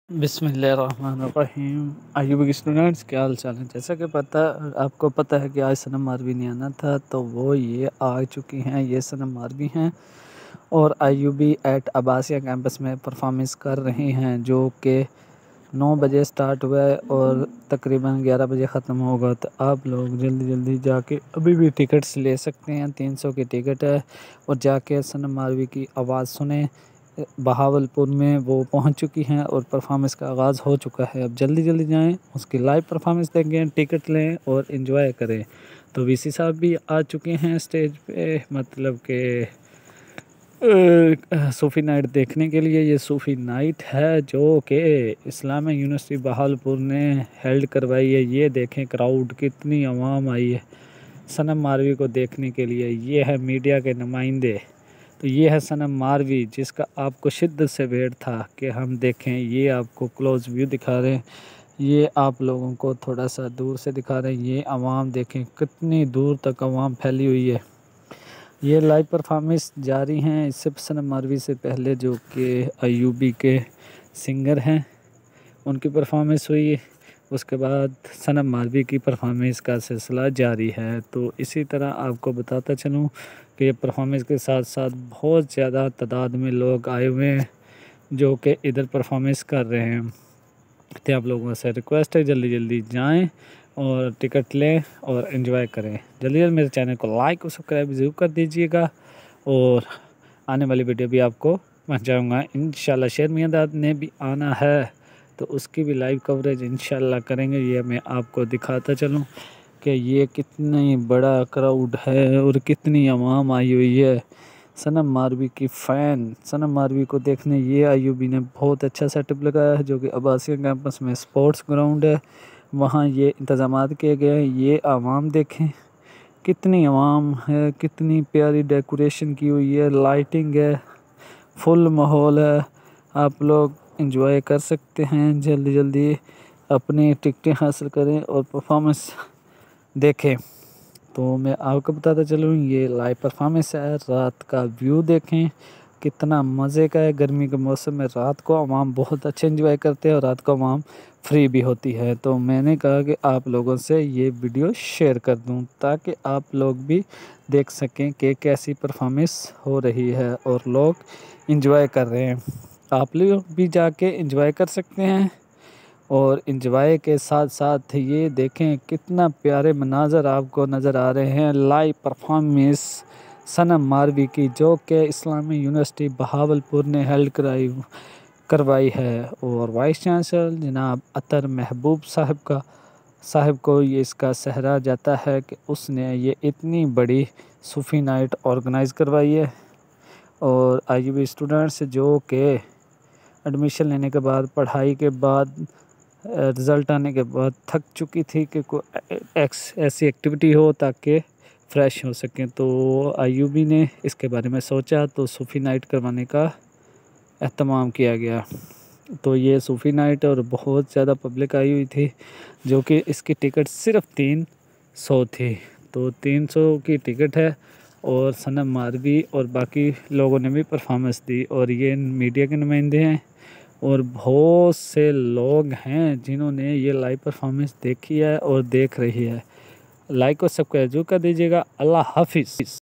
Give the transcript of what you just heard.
बिस्मिल्लाहिर्रहमानिर्रहीम। आयुब स्टूडेंट्स, क्या हाल चाल है। जैसा कि आपको पता है कि आज सनम मारवी ने आना था, तो वो ये आ चुकी हैं। ये सनम मारवी हैं और आयुबी एट अब्बासिया कैंपस में परफॉर्मेंस कर रही हैं, जो कि 9 बजे स्टार्ट हुआ है और तकरीबन 11 बजे ख़त्म होगा। तो आप लोग जल्दी जल्दी जाके अभी भी टिकट्स ले सकते हैं। 300 की टिकट है और जाके सनम मारवी की आवाज़ सुने। बहावलपुर में वो पहुंच चुकी हैं और परफॉर्मेंस का आगाज़ हो चुका है। अब जल्दी जल्दी जाएं, उसकी लाइव परफॉर्मेंस देखें, टिकट लें और इन्जॉय करें। तो वीसी साहब भी आ चुके हैं स्टेज पे, मतलब कि सूफ़ी नाइट देखने के लिए। ये सूफ़ी नाइट है जो कि इस्लामिक यूनिवर्सिटी बहावलपुर ने हेल्ड करवाई है। ये देखें क्राउड, कितनी आवाम आई है सनम मारवी को देखने के लिए। ये है मीडिया के नुमाइंदे। तो ये है सनम मारवी, जिसका आपको शिद्दत से वेट था कि हम देखें। ये आपको क्लोज़ व्यू दिखा रहे हैं, ये आप लोगों को थोड़ा सा दूर से दिखा रहे हैं। ये आवाम देखें, कितनी दूर तक आवाम फैली हुई है। ये लाइव परफॉर्मेंस जारी हैं। इससे सनम मारवी से पहले जो कि अयूबी के सिंगर हैं, उनकी परफॉर्मेंस हुई। उसके बाद सनम मारवी की परफॉर्मेंस का सिलसिला जारी है। तो इसी तरह आपको बताता चलूँ कि परफॉर्मेंस के साथ साथ बहुत ज़्यादा तादाद में लोग आए हुए हैं जो कि इधर परफॉर्मेंस कर रहे हैं। तो आप लोगों से रिक्वेस्ट है, जल्दी जल्दी जाएं और टिकट लें और एंजॉय करें। जल्दी जल्दी मेरे चैनल को लाइक और सब्सक्राइब ज़रूर कर दीजिएगा और आने वाली वीडियो भी आपको पहुँचाऊँगा इंशाल्लाह। शेर मियाँदाद ने भी आना है तो उसकी भी लाइव कवरेज इंशाल्लाह करेंगे। ये मैं आपको दिखाता चलूँ कि ये कितनी बड़ा क्राउड है और कितनी आवाम आई हुई है सनम मारवी की फ़ैन। सनम मारवी को देखने ये आयुबी ने बहुत अच्छा सेटअप लगाया है, जो कि अब्बासिया कैंपस में स्पोर्ट्स ग्राउंड है, वहाँ ये इंतज़ामात किए गए हैं। ये आवाम देखें, कितनी आवाम है, कितनी प्यारी डेकोरेशन की हुई है, लाइटिंग है, फुल माहौल है। आप लोग एंजॉय कर सकते हैं। जल्दी जल्दी अपनी टिकटें हासिल करें और परफॉर्मेंस देखें। तो मैं आपको बताता चलूँ, ये लाइव परफॉर्मेंस है। रात का व्यू देखें, कितना मज़े का है। गर्मी के मौसम में रात को आवाम बहुत अच्छे एंजॉय करते हैं और रात को आवाम फ्री भी होती है। तो मैंने कहा कि आप लोगों से ये वीडियो शेयर कर दूं ताकि आप लोग भी देख सकें कि कैसी परफॉर्मेंस हो रही है और लोग एंजॉय कर रहे हैं। आप लोग भी जाके एंजॉय कर सकते हैं और एंजॉय के साथ साथ ये देखें कितना प्यारे मनाज़र आपको नज़र आ रहे हैं। लाइव परफॉर्मेंस सनम मारवी की, जो कि इस्लामी यूनिवर्सिटी बहावलपुर ने हेल्ड करवाई है और वाइस चांसलर जनाब अतर महबूब साहब को ये इसका सहरा जाता है कि उसने ये इतनी बड़ी सूफ़ी नाइट ऑर्गेनाइज़ करवाई है। और आईयूबी स्टूडेंट्स जो कि एडमिशन लेने के बाद, पढ़ाई के बाद, रिज़ल्ट आने के बाद थक चुकी थी कि कोई ऐसी एक्टिविटी हो ताकि फ़्रेश हो सकें, तो आईयूबी ने इसके बारे में सोचा तो सूफ़ी नाइट करवाने का एहतमाम किया गया। तो ये सूफ़ी नाइट और बहुत ज़्यादा पब्लिक आई हुई थी, जो कि इसकी टिकट सिर्फ़ 300 थी। तो 300 की टिकट है और सनम मारवी और बाकी लोगों ने भी परफॉर्मेंस दी और ये मीडिया के नुमाइंदे हैं और बहुत से लोग हैं जिन्होंने ये लाइव परफॉर्मेंस देखी है और देख रही है। लाइक और सब्सक्राइब जरूर कर दीजिएगा। अल्लाह हाफिज़।